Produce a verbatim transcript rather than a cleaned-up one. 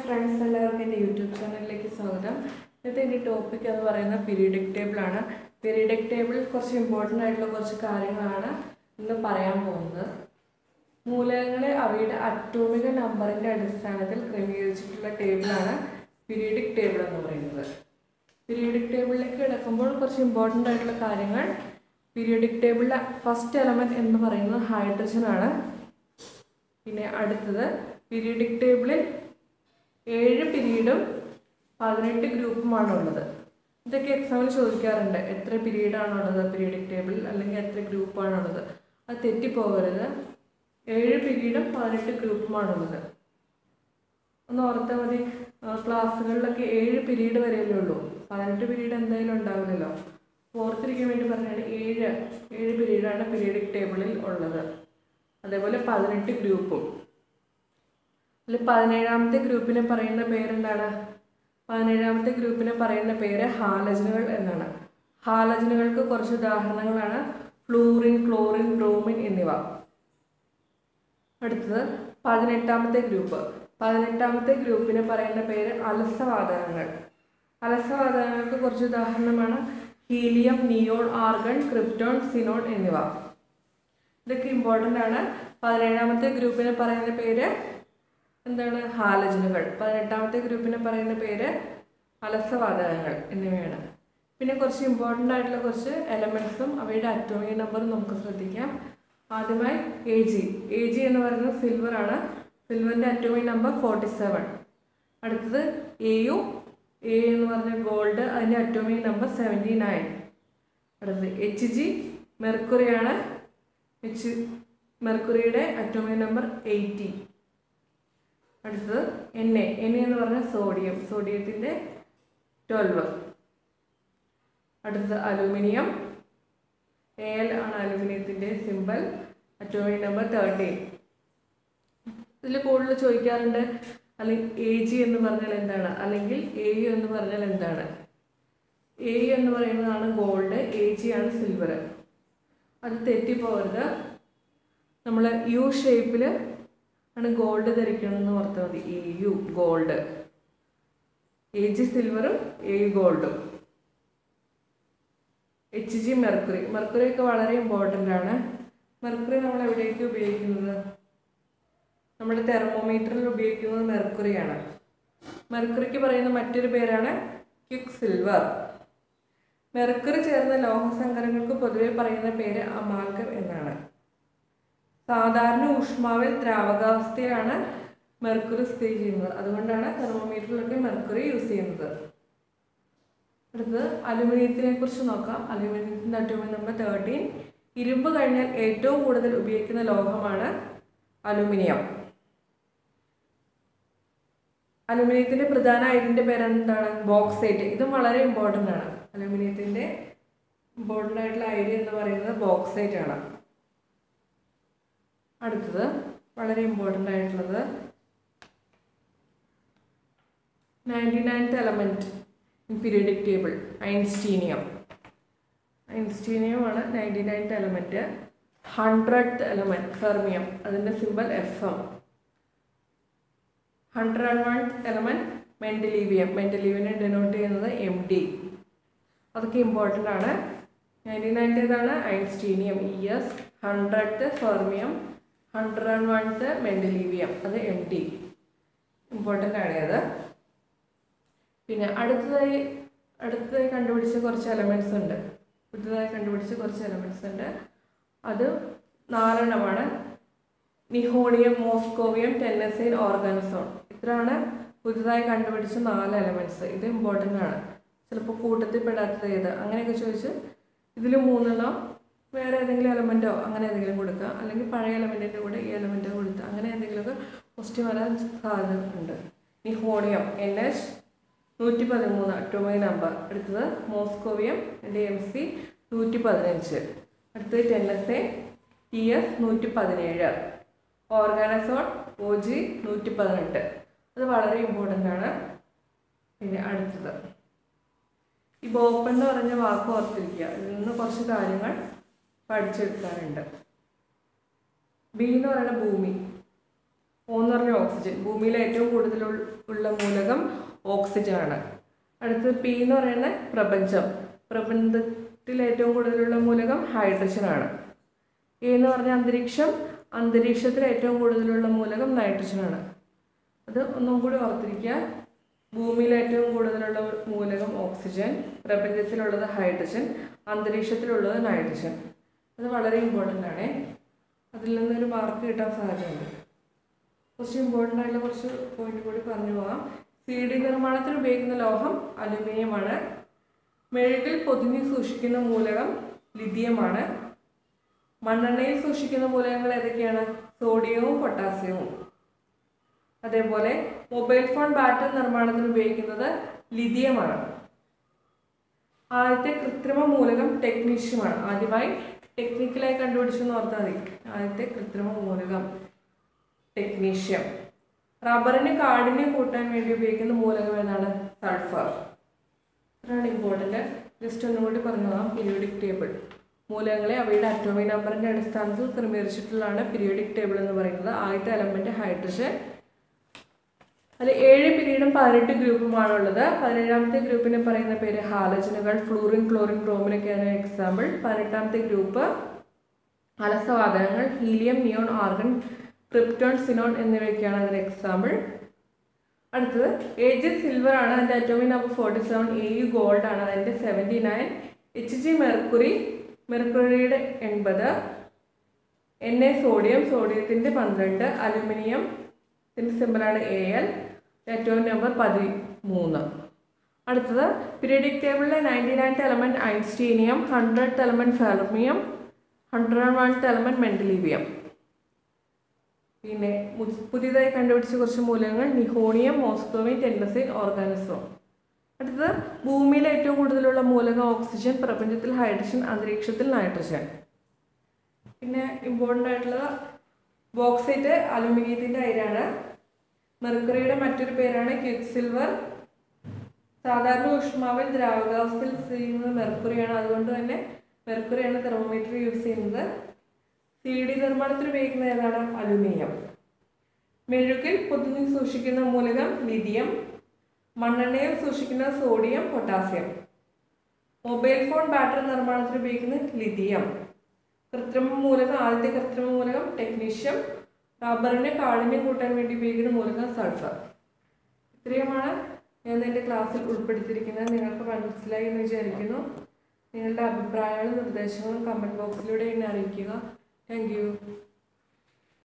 friends, എല്ലാവർക്കും എൻ്റെ YouTube ചാനലിലേക്ക് സ്വാഗതം. ഇന്നത്തെ എൻ്റെ ടോപ്പിക് എന്ന് പറയുന്നത് പീരിയഡിക് ടേബിൾ ആണ്. പീരിയഡിക് ടേബിളിൽ കുറച്ച് ഇമ്പോർട്ടൻ്റ് ആയിട്ടുള്ള കുറച്ച് കാര്യങ്ങളാണ് ഇന്ന് പറയാൻ പോകുന്നത്. മൂലകങ്ങളെ അവയുടെ അറ്റോമിക നമ്പറിൻ്റെ അടിസ്ഥാനത്തിൽ ക്രമീകരിച്ചിട്ടുള്ള ടേബിളാണ് പീരിയഡിക് ടേബിൾ എന്ന് പറയുന്നത്. പീരിയഡിക് ടേബിളിലേക്ക് കിടക്കുമ്പോൾ കുറച്ച് ഇമ്പോർട്ടൻ്റ് ആയിട്ടുള്ള കാര്യങ്ങൾ. പീരിയഡിക് ടേബിളിലെ ഫസ്റ്റ് എലമെൻറ്റ് എന്ന് പറയുന്നത് ഹൈഡ്രജൻ ആണ്. പിന്നെ അടുത്തത് പീരിയഡിക് ടേബിളിൽ ഏഴ് പീരീഡും പതിനെട്ട് ഗ്രൂപ്പുമാണുള്ളത്. ഇതൊക്കെ എക്സാമിൽ ചോദിക്കാറുണ്ട്, എത്ര പീരീഡാണുള്ളത് പീരിയഡിക് ടേബിളിൽ, അല്ലെങ്കിൽ എത്ര ഗ്രൂപ്പാണുള്ളത്. അത് തെറ്റിപ്പോകരുത്. ഏഴ് പീരീഡും പതിനെട്ട് ഗ്രൂപ്പുമാണുള്ളത്. ഒന്ന് ഓർത്താൽ മതി. ക്ലാസ്സുകളിലൊക്കെ ഏഴ് പീരീഡ് വരെയല്ലേ ഉള്ളൂ, പതിനെട്ട് പീരീഡ് എന്തായാലും ഉണ്ടാവില്ലല്ലോ. ഓർത്തിരിക്കാൻ വേണ്ടി പറഞ്ഞാൽ ഏഴ് ഏഴ് പീരീഡാണ് പീരിയഡിക് ടേബിളിൽ ഉള്ളത്. അതേപോലെ പതിനെട്ട് ഗ്രൂപ്പും. അതിൽ പതിനേഴാമത്തെ ഗ്രൂപ്പിനെ പറയുന്ന പേരെന്താണ്? പതിനേഴാമത്തെ ഗ്രൂപ്പിനെ പറയുന്ന പേര് ഹാലജനുകൾ എന്നാണ്. ഹാലജനുകൾക്ക് കുറച്ച് ഉദാഹരണങ്ങളാണ് ഫ്ലൂറിൻ, ക്ലോറിൻ, ബ്രോമിൻ എന്നിവ. അടുത്തത് പതിനെട്ടാമത്തെ ഗ്രൂപ്പ്. പതിനെട്ടാമത്തെ ഗ്രൂപ്പിനെ പറയുന്ന പേര് അലസവാതകങ്ങൾ. അലസവാതകങ്ങൾക്ക് കുറച്ച് ഉദാഹരണമാണ് helium, neon, argon, krypton, xenon എന്നിവ. ഇതൊക്കെ ഇമ്പോർട്ടൻ്റ് ആണ്. പതിനേഴാമത്തെ ഗ്രൂപ്പിനെ പറയുന്ന പേര് എന്താണ്? ഹാലജനുകൾ. പതിനെട്ടാമത്തെ ഗ്രൂപ്പിനെ പറയുന്ന പേര് അലസവാതകങ്ങൾ എന്നിവയാണ്. പിന്നെ കുറച്ച് ഇമ്പോർട്ടൻ്റ് ആയിട്ടുള്ള കുറച്ച് എലമെൻറ്റ്സും അവയുടെ അറ്റോമിക് നമ്പറും നമുക്ക് ശ്രദ്ധിക്കാം. ആദ്യമായി എ ജി. എ ജി എന്ന് പറയുന്നത് സിൽവർ ആണ്. സിൽവറിൻ്റെ അറ്റോമിക് നമ്പർ ഫോർട്ടി സെവൻ. അടുത്തത് എ യു. എ എന്ന് പറഞ്ഞ ഗോൾഡ്, അതിൻ്റെ അറ്റോമിക് നമ്പർ സെവൻറ്റി നയൻ. അടുത്തത് എച്ച് ജി മെർക്കുറിയാണ്. എച്ച് മെർക്കുറിയുടെ അറ്റോമിക് നമ്പർ എയ്റ്റി. അടുത്തത് എൻ എ. എൻ എന്ന് പറഞ്ഞാൽ സോഡിയം. സോഡിയത്തിൻ്റെ ട്വൽവ്. അടുത്തത് അലൂമിനിയം. എ എൽ ആണ് അലൂമിനിയത്തിൻ്റെ സിമ്പൽ. Atomic number thirteen. ഇതിൽ കൂടുതൽ ചോദിക്കാറുണ്ട്, അല്ലെങ്കിൽ എ ജി എന്ന് പറഞ്ഞാൽ എന്താണ്, അല്ലെങ്കിൽ എ യു എന്ന് പറഞ്ഞാൽ എന്താണ്. എ യു എന്ന് പറയുന്നതാണ് ഗോൾഡ്, എ ജി ആണ് സിൽവർ. അത് തെറ്റിപ്പോകരുത്. നമ്മൾ യു ഷേപ്പിൽ ആണ് ഗോൾഡ് ധരിക്കണമെന്ന് ഓർത്താൽ മതി. A U gold, A G സിൽവറും എ യു ഗോൾഡും. H G mercury. മെർക്കുറി ഒക്കെ വളരെ ഇമ്പോർട്ടൻ്റ് ആണ്. മെർക്കുറി നമ്മൾ എവിടേക്ക് ഉപയോഗിക്കുന്നത്? നമ്മുടെ തെർമോമീറ്ററിൽ ഉപയോഗിക്കുന്നത് മെർക്കുറിയാണ്. മെർക്കുറിക്ക് പറയുന്ന മറ്റൊരു പേരാണ് ക്വിക്ക് സിൽവർ. മെർക്കുറി ചേർന്ന ലോഹസങ്കരങ്ങൾക്ക് പൊതുവെ പറയുന്ന പേര് അമാൽഗം എന്നാണ്. സാധാരണ ഊഷ്മാവിൽ ദ്രാവകാവസ്ഥയാണ് മെർക്കുറി സ്ഥിതി ചെയ്യുന്നത്. അതുകൊണ്ടാണ് തെർമോമീറ്ററിലൊക്കെ മെർക്കുറി യൂസ് ചെയ്യുന്നത്. അടുത്തത് അലുമിനിയത്തിനെ കുറിച്ച് നോക്കാം. അലുമിനിയത്തിൻ്റെ അറ്റോമിക് നമ്പർ തേർട്ടീൻ. ഇരുമ്പ് കഴിഞ്ഞാൽ ഏറ്റവും കൂടുതൽ ഉപയോഗിക്കുന്ന ലോഹമാണ് അലുമിനിയം. അലുമിനിയത്തിൻ്റെ പ്രധാന അയിരിൻ്റെ പേരെന്താണ്? ബോക്സൈറ്റ്. ഇതും വളരെ ഇമ്പോർട്ടൻ്റ് ആണ്. അലുമിനിയത്തിൻ്റെ ഇമ്പോർട്ടൻ്റ് ആയിട്ടുള്ള അയിര് എന്ന് പറയുന്നത് ബോക്സൈറ്റ് ആണ്. അടുത്തത് വളരെ ഇമ്പോർട്ടൻ്റ് ആയിട്ടുള്ളത് ninety ninth element in periodic table, einsteinium. Einsteinium ആണ് ninety ninth element. Hundred element fermium, അതിൻ്റെ symbol F M. Hundred one element mendelevium. മെൻഡലീവിയനെ ഡെനോട്ട് ചെയ്യുന്നത് എം ഡി. അതൊക്കെ ഇമ്പോർട്ടൻ്റ് ആണ്. നയൻറ്റി നയൻറ്റേതാണ് einsteinium, E S. Hundred fermium, hundred oneth mendelevium, അത് M D. Important ആണ് അത്. പിന്നെ അടുത്തതായി അടുത്തതായി കണ്ടുപിടിച്ച കുറച്ച് എലമെൻറ്റ്സ് ഉണ്ട്. പുതുതായി കണ്ടുപിടിച്ച കുറച്ച് എലമെൻറ്റ്സ് ഉണ്ട്. അത് നാലെണ്ണമാണ്. Nihonium, moscovium, ടെന്നസൈൻ, ഓർഗാനസോൺ. ഇത്രയാണ് പുതുതായി കണ്ടുപിടിച്ച നാല് എലമെൻറ്റ്സ്. ഇത് ഇമ്പോർട്ടൻ്റ് ആണ്. ചിലപ്പോൾ കൂട്ടത്തിൽ പെടാത്തത് ഏത് അങ്ങനെയൊക്കെ ചോദിച്ച് ഇതിൽ മൂന്നെണ്ണം വേറെ ഏതെങ്കിലും എലമെൻറ്റോ അങ്ങനെ എന്തെങ്കിലും കൊടുക്കുക, അല്ലെങ്കിൽ പഴയ എലമെൻറ്റിൻ്റെ കൂടെ ഈ എലമെൻറ്റോ കൊടുക്കുക, അങ്ങനെ എന്തെങ്കിലുമൊക്കെ ക്വസ്റ്റ്യൻ വരാൻ സാധ്യത ഉണ്ട്. നിഹോണിയം എൻ എച്ച് നൂറ്റി പതിമൂന്ന് അറ്റോമിക് നമ്പർ. അടുത്തത് മോസ്കോവിയം എൻ്റെ എം സി നൂറ്റി പതിനഞ്ച്. അടുത്തത് ടെന്നസൈൻ ടി എസ് നൂറ്റി പതിനേഴ്. ഓർഗാനസോൺ ഒ ജി നൂറ്റി പതിനെട്ട്. അത് വളരെ ഇമ്പോർട്ടൻ്റ് ആണ്. പിന്നെ അടുത്തത് ഈ ബോപ്പൺ എന്ന് പറഞ്ഞ വാക്ക് ഓർത്തിരിക്കുക. ഇതിൽ നിന്ന് കുറച്ച് കാര്യങ്ങൾ പഠിച്ചെടുക്കാറുണ്ട്. ബി എന്ന് പറയുന്ന ഭൂമി, O എന്ന് പറഞ്ഞ ഓക്സിജൻ. ഭൂമിയിലെ ഏറ്റവും കൂടുതൽ ഉള്ള മൂലകം ഓക്സിജൻ ആണ്. അടുത്തത് പി എന്ന് പറയുന്നത് പ്രപഞ്ചം. പ്രപഞ്ചത്തിൽ ഏറ്റവും കൂടുതലുള്ള മൂലകം ഹൈഡ്രജൻ ആണ്. എ എന്ന് പറഞ്ഞ അന്തരീക്ഷം. അന്തരീക്ഷത്തിൽ ഏറ്റവും കൂടുതലുള്ള മൂലകം നൈട്രജൻ ആണ്. അത് ഒന്നും കൂടി ഓർത്തിരിക്കുക. ഭൂമിയിൽ ഏറ്റവും കൂടുതലുള്ള മൂലകം ഓക്സിജൻ, പ്രപഞ്ചത്തിലുള്ളത് ഹൈഡ്രജൻ, അന്തരീക്ഷത്തിലുള്ളത് നൈട്രജൻ. അത് വളരെ ഇമ്പോർട്ടൻ്റ് ആണ്. അതിൽ നിന്നൊരു മാർക്ക് കിട്ടാൻ സാധ്യതയുണ്ട്. കുറച്ച് ഇമ്പോർട്ടൻ്റ് ആയിട്ടുള്ള കുറച്ച് പോയിന്റ് കൂടി പറഞ്ഞു പോകാം. സി ഡി നിർമ്മാണത്തിന് ഉപയോഗിക്കുന്ന ലോഹം അലുമിനിയമാണ്. മെഴുകിൽ പൊതിഞ്ഞ് സൂക്ഷിക്കുന്ന മൂലകം ലിഥിയമാണ്. മണ്ണെണ്ണയിൽ സൂക്ഷിക്കുന്ന മൂലകങ്ങൾ ഏതൊക്കെയാണ്? സോഡിയവും പൊട്ടാസ്യവും. അതേപോലെ മൊബൈൽ ഫോൺ ബാറ്ററി നിർമ്മാണത്തിന് ഉപയോഗിക്കുന്നത് ലിഥിയമാണ്. ആദ്യത്തെ കൃത്രിമ മൂലകം ടെക്നീഷ്യമാണ്. ആദ്യമായി ടെക്നിക്കലായി കണ്ടുപിടിച്ചെന്ന് ഓർത്താൽ മതി. ആദ്യത്തെ കൃത്രിമ മൂലകം ടെക്നീഷ്യം. റബ്ബറിന് കാഠിന്യം കൂട്ടാൻ വേണ്ടി ഉപയോഗിക്കുന്ന മൂലകം ഏതാണ്? സൾഫർ. അതാണ് ഇമ്പോർട്ടൻ്റ്. ജസ്റ്റ് ഒന്നുകൂടി പറഞ്ഞു പോകാം. Periodic table. മൂലകങ്ങളെ അവയുടെ അറ്റോമിക് നമ്പറിൻ്റെ അടിസ്ഥാനത്തിൽ ക്രമീകരിച്ചിട്ടുള്ളതാണ് പീരിയോഡിക് ടേബിൾ എന്ന് പറയുന്നത്. ആദ്യത്തെ എലമെൻറ്റ് ഹൈഡ്രജൻ. അതിൽ ഏഴ് പിരീഡും പതിനെട്ട് ഗ്രൂപ്പുമാണുള്ളത്. പതിനേഴാമത്തെ ഗ്രൂപ്പിനെ പറയുന്ന പേര് ഹാലജനുകൾ. ഫ്ലൂറിൻ, ക്ലോറിൻ, ബ്രോമിനൊക്കെയാണ് എക്സാമ്പിൾ. പതിനെട്ടാമത്തെ ഗ്രൂപ്പ് അലസവാതകങ്ങൾ. Helium, neon, argon, krypton, xenon എന്നിവയൊക്കെയാണ് അതിന് എക്സാമ്പിൾ. അടുത്തത് എ ജി സിൽവർ ആണ്. അതിൻ്റെ atomic number forty seven. A U gold ആണ്. അതിൻ്റെ seventy nine. H G mercury, മെർക്കുറിയുടെ എൺപത്. എൻ എ സോഡിയം, സോഡിയത്തിൻ്റെ പന്ത്രണ്ട്. അലുമിനിയം ഇതിൻ്റെ സിമ്പിളാണ് എ എൽ. അറ്റോമിക് നമ്പർ പതിമൂന്ന്. അടുത്തത് പീരിയോഡിക് ടേബിളിലെ ninety ninth element einsteinium, hundred element fermium, hundred oneth element mendelevium. പിന്നെ പുതിയതായി കണ്ടുപിടിച്ച കുറച്ച് മൂലകങ്ങൾ നിഹോണിയം, മോസ്കോവിൻ, ടെന്നസൈൻ, ഓർഗാനിസം. അടുത്തത് ഭൂമിയിൽ ഏറ്റവും കൂടുതലുള്ള മൂലകം ഓക്സിജൻ, പ്രപഞ്ചത്തിൽ ഹൈഡ്രജൻ, അന്തരീക്ഷത്തിൽ നൈട്രജൻ. പിന്നെ ഇമ്പോർട്ടൻ്റ് ആയിട്ടുള്ള ബോക്സൈറ്റ് അലുമിനിയത്തിൻ്റെ അയിരാണ്. മെർക്കുറിയുടെ മറ്റൊരു പേരാണ് ക്വിക്ക് സിൽവർ. സാധാരണ ഊഷ്മാവിൽ ദ്രാവകാവസ്ഥയിൽ സ്ഥിതി ചെയ്യുന്നത് മെർക്കുറിയാണ്. അതുകൊണ്ട് തന്നെ മെർക്കുറിയാണ് തെർമോമീറ്റർ യൂസ് ചെയ്യുന്നത്. സി ഡി നിർമ്മാണത്തിന് ഉപയോഗിക്കുന്ന ഏതാണ്? അലുമിനിയം. മെഴുകിൽ പൊതിഞ്ഞ് സൂക്ഷിക്കുന്ന മൂലകം ലിഥിയം. മണ്ണെണ്ണയിൽ സൂക്ഷിക്കുന്ന sodium, potassium. Mobile phone battery നിർമ്മാണത്തിന് ഉപയോഗിക്കുന്നത് ലിഥിയം. കൃത്രിമ മൂലകം ആദ്യത്തെ കൃത്രിമ മൂലകം ടെക്നീഷ്യം. റബ്ബറിന് കാഠിന്യം കൂട്ടാൻ വേണ്ടി ഉപയോഗിക്കുന്ന മൂലകം സൾഫർ. ഇത്രയുമാണ് ഞാൻ എൻ്റെ ക്ലാസ്സിൽ ഉൾപ്പെടുത്തിയിരിക്കുന്നത്. നിങ്ങൾക്ക് മനസ്സിലായി എന്ന് വിചാരിക്കുന്നു. നിങ്ങളുടെ അഭിപ്രായങ്ങളും നിർദ്ദേശങ്ങളും കമൻറ്റ് ബോക്സിലൂടെ എന്നെ അറിയിക്കുക. Thank U.